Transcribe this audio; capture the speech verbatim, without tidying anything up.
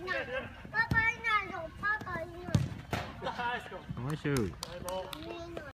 爸爸いないぞ、パパいない。 ナイス。